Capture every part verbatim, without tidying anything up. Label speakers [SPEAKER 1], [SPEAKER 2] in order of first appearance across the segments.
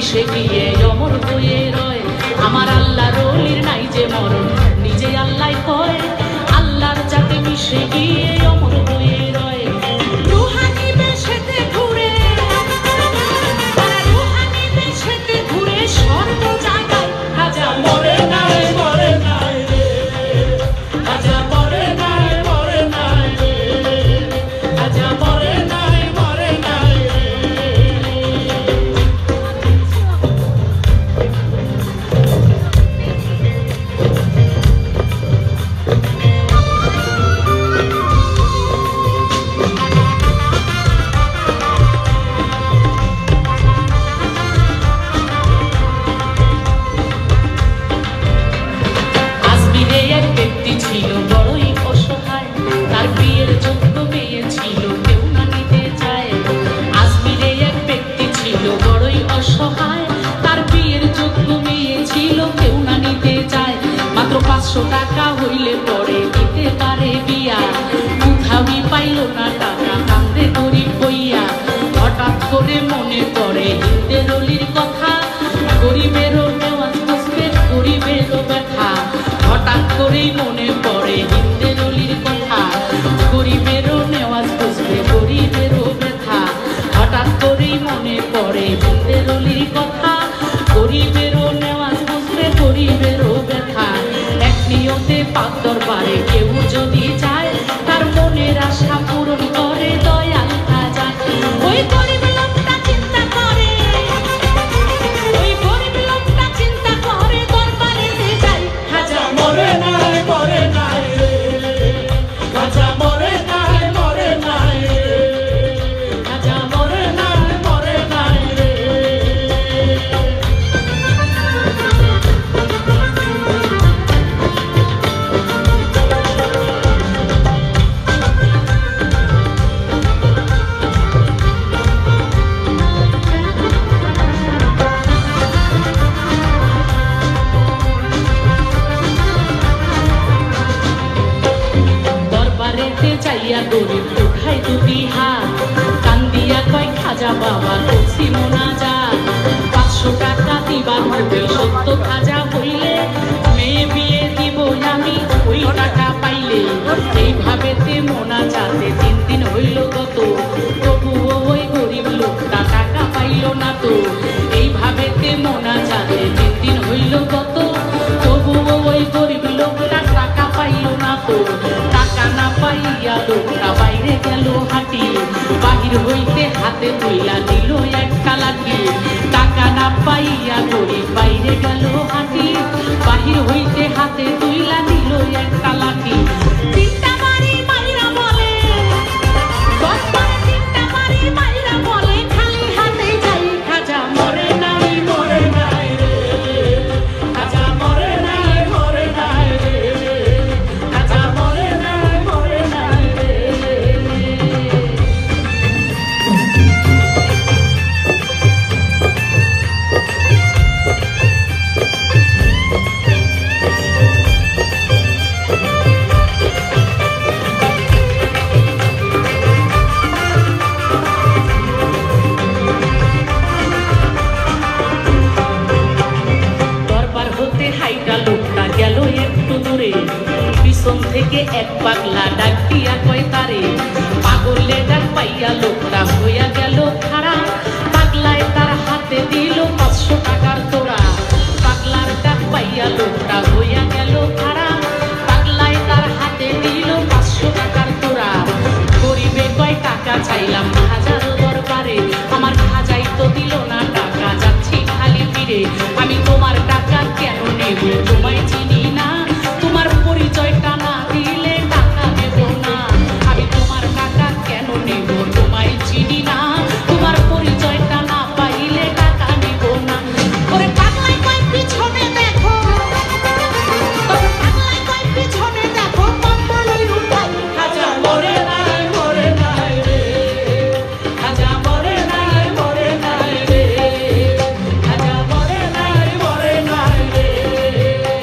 [SPEAKER 1] মিশে গিয়ে অমর হয়ে রয়। আমার আল্লাহর ওলির নাই যে মরণ, নিজে আল্লাহ কয় আল্লাহর যাতে মিশে গিয়ে অমর হয়ে রয়। রুহানি বেশেতে ঘুরে, তারা রুহানি বেশেতে ঘুরে সর্ব জায়গায় খাজা মরে নাই মরে নাই রে, খাজা মরে নাই মরে নাই রে, খাজা মরে নাই মরে নাই রে। আজমিরে এক ব্যক্তি ছিল বড়ই অসহায়, তার বিয়ের যোগ্য মেয়ে ছিল কেউ না নিতে চায়। আজমিরে এক ব্যক্তি ছিল বড়ই অসহায়, তার বিয়ের যোগ্য মেয়ে ছিল কেউ না নিতে চায়। মাত্র পাঁচশো টাকা হইলে পরে দিতে পারে বিয়া, কোথাওই পাইল না টাকা কান্দে গরিব হইয়া। হঠাৎ করে মনে পড়ে হিন্দের অলির কথা, গরিবেরও নেওয়াজ বুঝবে গরিবেরও ব্যথা। হঠাৎ করেই মনে পড়ে হিন্দের অলির কথা, গরিবেরও নেওয়াজ বুঝবে গরিবেরও ব্যথা। হঠাৎ করেই মনে পড়ে হিন্দের অলির কথা, গরিবেরও নেওয়াজ বুঝবে গরিবেরও ব্যথা। এক নিয়তে পাক দরবারে কেউ যদি যায়, তার মনের আশা পূরণ করে দয়াল খাজা। ওই গরিব লোকটা চিন্তা করে, ওই গরিব লোকটা চিন্তা করে দরবারেতে যাই খাজা মরে নাই মরে নাই রে, খাজা মরে নাই মরে নাই রে, খাজা মরে নাই মরে নাই রে। দরবারেতে যাইয়া গরিব উঠাই দুটি হাত, কান্দিয়া কয় খাজা বাবা করছি মোনাজাত। পাঁচশো টাকা দিবার হবে সত্য খাজা হইলে, মেয়ে বিয়ে দিব আমি ওই টাকা পাইলে। এইভাবেতে মোনাজাতে তিন দিন হইল গত, তবুও ওই গরিব লোকটা টাকা পাইল না তো। এইভাবেতে মোনাজাতে তিন দিন হইল গত, তবুও ওই গরিব লোকটা টাকা পাইল না তো। টাকা না পাইয়া লোকটা বাইরে গেল হাঁটি, বাহির হইতে হাতে তুইলা নিল একটা লাঠি। টাকা না পাইয়া গরিব বাইরে গেল হাঁটি, বাহির হইতে হাতে তুইলা নিল একটা লাঠি। তিনটা বাড়ি মাইরা বলে, দশবারে তিনটা বাড়ি মাইরা বলে খালি হাতে যাই খাজা মরে নাই মরে নাই রে, খাজা মরে নাই মরে নাই রে, খাজা মরে নাই মরে নাই রে। দরবার হতে হাইটা লোকটা গেল একটু দূরে, পিছন থেকে এক পাগলা ডাক দিয়া কয় তারে। পাগলে ডাক পাইয়া লোকটা হইয়া গেল খাড়া, পাগলায় তার হাতে দিল পাঁচশো টাকার তোড়া। পাগলার ডাক পাইয়া লোকটা হইয়া গেল খাড়া, পাগলায় তার হাতে দিল পাঁচশো টাকার তোড়া। গরিবে কয় টাকা চাইলাম খাজার দরবারে, আমার খাজাই তো দিল না টাকা, যাচ্ছি খালি ফিরে। আমি তোমার টাকা কেন নেব, তোমায় চিনি না, তোমার পরিচয়টা না দিলে টাকা নেব না। আমি তোমার টাকা কেন নেব, তোমায় চিনি না, তোমার পরিচয়টা না পাইলে টাকা নেব না। ওরে পাগলায় কয় পিছনে দেখো, তবে পাগলায় কয় পিছনে দেখো, কম্বলই উঠাই খাজা মরে নাই মরে নাই রে, খাজা মরে নাই মরে নাই রে, খাজা মরে নাই মরে নাই রে।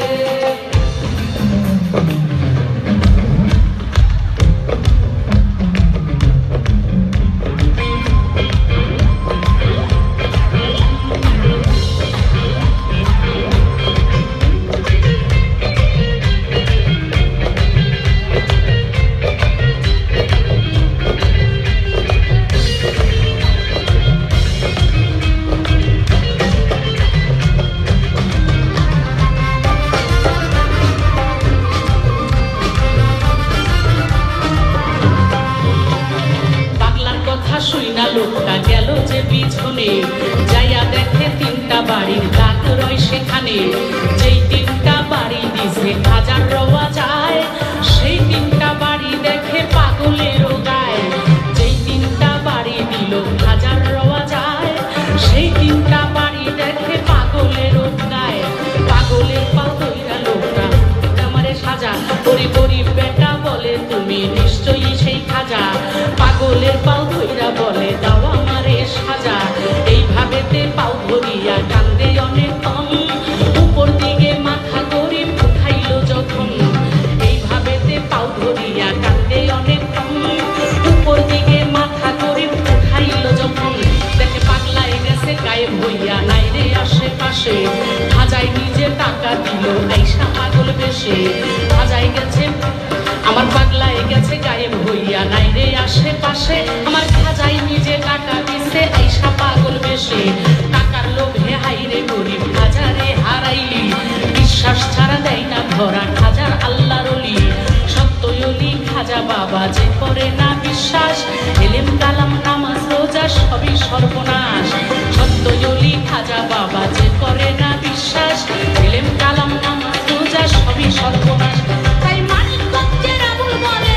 [SPEAKER 1] গেছে পিছনে, যাইয়া দেখে তিনটা বাড়ির দাগ রয় সেখানে। যেই তিনটা বাড়ি দিছে খাজার রওয়া যায়, সেই তিনটা বাড়ি দেখে পাগলেরও গায়। যেই তিনটা বাড়ি দিল খাজার রওয়া যায়, সেই তিনটা বাড়ি দেখে পাগলেরও গায়। পাগলের পা ধইরা লোকটা আমারে সাজা, ওরে গরিব বেটা বলে তুমি নিশ্চয়ই সেই খাজা। পাগলের পাও ধইরা বলে দাও আমারে সাজা, এইভাবেতে পাও ধরিয়া কান্দে অনেকক্ষণ। উপর দিকে মাথা গরিব উঠাইল যখন, এইভাবেতে পাও ধরিয়া কান্দে অনেকক্ষণ। উপর দিকে মাথা গরিব উঠাইল যখন, দেখে পাগলায় গেছে গায়েব হইয়া নাই রে আশেপাশে। খাজাই নিজে টাকা দিল আইসা পাগল বেশে। খাজাই গেছে আমার পাগলায় গেছে গায়েব হইয়া নাই রে আশেপাশে। আমার খাজাই নিজে টাকা দিছে আইসা পাগল বেশে। টাকার লোভে হাইরে গরিব খাজারে হারাইলি, বিশ্বাস ছাড়া দেয় না ধরা খাজার আল্লাহর ওলি। সত্যই ওলি খাজা বাবা যে করে না বিশ্বাস, এলেম কালাম নামাজ রোজা সবই সর্বনাশ। সত্যই ওলি খাজা বাবা যে করে না বিশ্বাস, এলেম কালাম নামাজ রোজা সবই সর্বনাশ। তাই মানিকগঞ্জের আবুল বলে,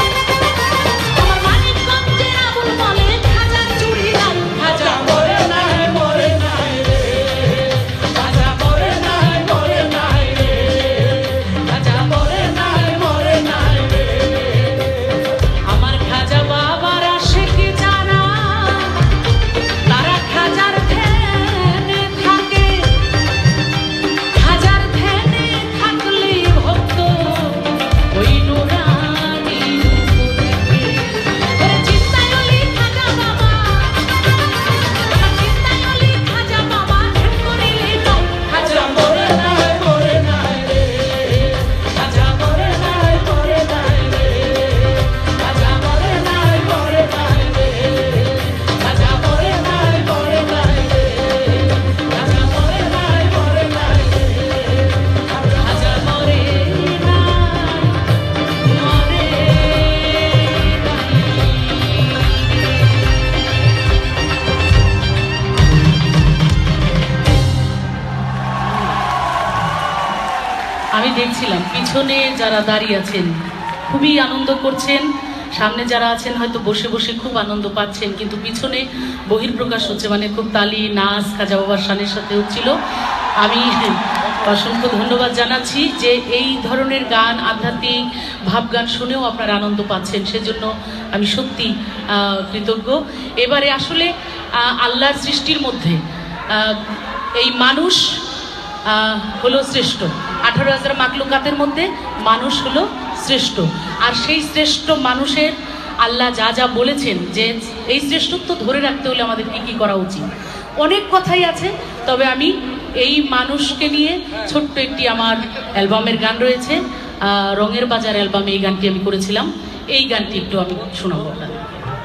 [SPEAKER 1] আমার মানিকগঞ্জের আবুল বলে খাজার চুড়িদার খাজা মরে নাই মরে নাই রে, খাজা মরে নাই মরে নাই রে, খাজা মরে নাই মরে নাই রে। আমার খাজা বাবার আশিকি যারা, তারা খাজার ধ্যানে থাকে। খাজার ধ্যানে থাকলে ভক্ত ওই নুরানি রূপ দেখে। ওরে চিন্তায় ওলি খাজা বাবা, আমার চিন্তায় ওলি খাজা বাবা, ধ্যান করিলে পাই খাজা মরে নাই মরে নাই রে, খাজা মরে নাই মরে নাই রে, খাজা মরে নাই মরে নাই রে, খাজা মরে নাই মরে নাই রে, খাজা মরে নাই মরে নাই রে, খাজা মরে আমি দেখছিলাম পিছনে যারা দাঁড়িয়ে আছেন খুবই আনন্দ করছেন, সামনে যারা আছেন হয়তো বসে বসে খুব আনন্দ পাচ্ছেন, কিন্তু পিছনে বহির্প্রকাশ হচ্ছে, মানে খুব তালি নাচ খাজা বাবার শানের সাথে হচ্ছিল। আমি অসংখ্য ধন্যবাদ জানাচ্ছি যে এই ধরনের গান, আধ্যাত্মিক ভাবগান শুনেও আপনারা আনন্দ পাচ্ছেন, সেজন্য আমি সত্যি কৃতজ্ঞ। এবারে আসলে আল্লাহর সৃষ্টির মধ্যে এই মানুষ হলো শ্রেষ্ঠ। আঠারো হাজার মাকলুকাতের মধ্যে মানুষ হলো শ্রেষ্ঠ, আর সেই শ্রেষ্ঠ মানুষের আল্লাহ যা যা বলেছেন যে এই শ্রেষ্ঠত্ব ধরে রাখতে হলে আমাদের কী কী করা উচিত, অনেক কথাই আছে। তবে আমি এই মানুষকে নিয়ে ছোট্ট একটি আমার অ্যালবামের গান রয়েছে, রঙের বাজার অ্যালবামে এই গানটি আমি করেছিলাম, এই গানটি একটু আমি শোনাবো আপনাদের।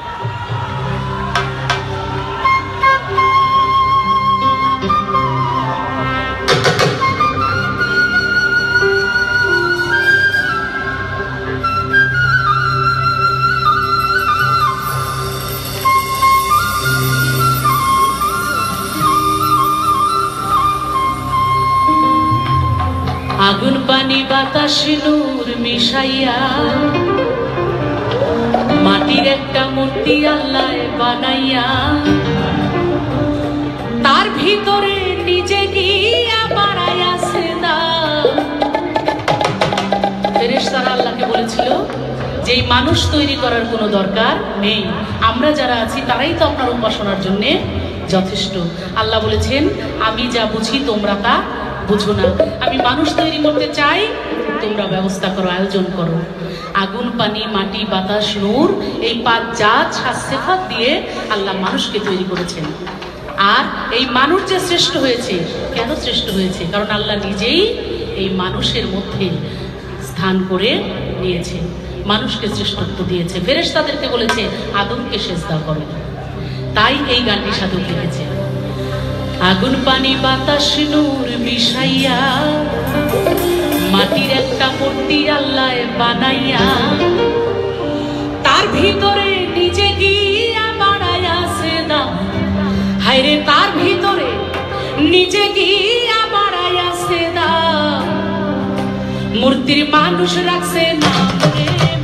[SPEAKER 1] আগুন পানি বাতাস নূর মিশাইয়া মাটির একটা মূর্তি আল্লাহ বানাইয়া, তার ভিতরে নিজে গিয়া বাড়াইয়া সেদা। ফেরেশতারা আল্লাহকে বলেছিল যে এই মানুষ তৈরি করার কোনো দরকার নেই, আমরা যারা আছি তারাই তো আপনার উপাসনার জন্য যথেষ্ট। আল্লাহ বলেছেন আমি যা বুঝি তোমরা তা বুঝো না, আমি মানুষ তৈরি করতে চাই, তোমরা ব্যবস্থা করো, আয়োজন করো। আগুন পানি মাটি বাতাস নূর, এই পাঁচ জাত সিফাত দিয়ে আল্লাহ মানুষকে তৈরি করেছেন। আর এই মানুষ যে শ্রেষ্ঠ হয়েছে, কেন শ্রেষ্ঠ হয়েছে? কারণ আল্লাহ নিজেই এই মানুষের মধ্যে স্থান করে নিয়েছে, মানুষকে শ্রেষ্ঠত্ব দিয়েছে। ফেরেশতাদেরকে বলেছে আদমকে সেজদা করো, তাই এই গানটি সাধক লিখেছে। আগুন পানি বাতাস নূর মিশাইয়া মাটির একটা মূর্তি আল্লাহ বানাইয়া, তার ভিতরে নিজে গিয়া বাড়াইয়া সেদা। বাইরে তার ভিতরে নিজে গিয়া বাড়াইয়াছে দাম, মূর্তির মানুষ রাখছে না রে।